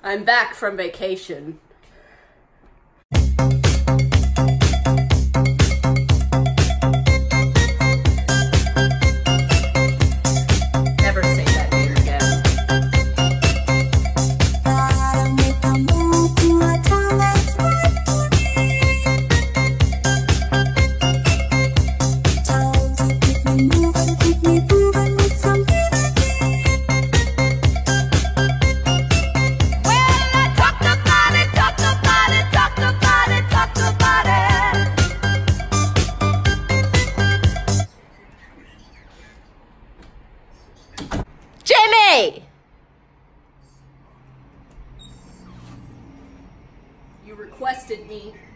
I'm back from vacation. Never say that name again. Jimmy! You requested me.